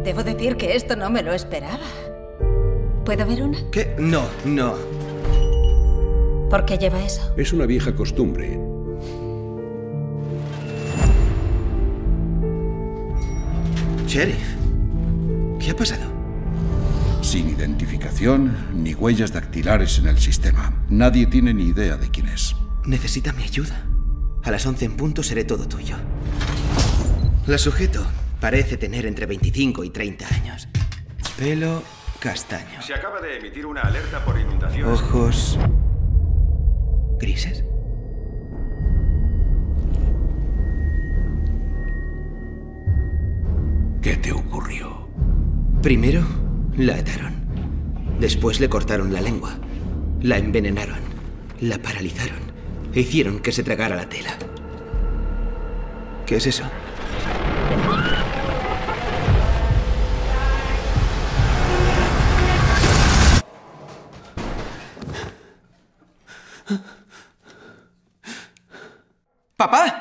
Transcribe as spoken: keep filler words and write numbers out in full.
Debo decir que esto no me lo esperaba. ¿Puedo ver una? ¿Qué? No, no. ¿Por qué lleva eso? Es una vieja costumbre. Sheriff, ¿qué ha pasado? Sin identificación ni huellas dactilares en el sistema. Nadie tiene ni idea de quién es. Necesita mi ayuda. A las once en punto seré todo tuyo. La sujeto parece tener entre veinticinco y treinta años. Pelo castaño. Se acaba de emitir una alerta por inundación. Ojos grises. ¿Qué te ocurrió? Primero, la ataron. Después le cortaron la lengua. La envenenaron. La paralizaron. E hicieron que se tragara la tela. ¿Qué es eso? ¡Papá!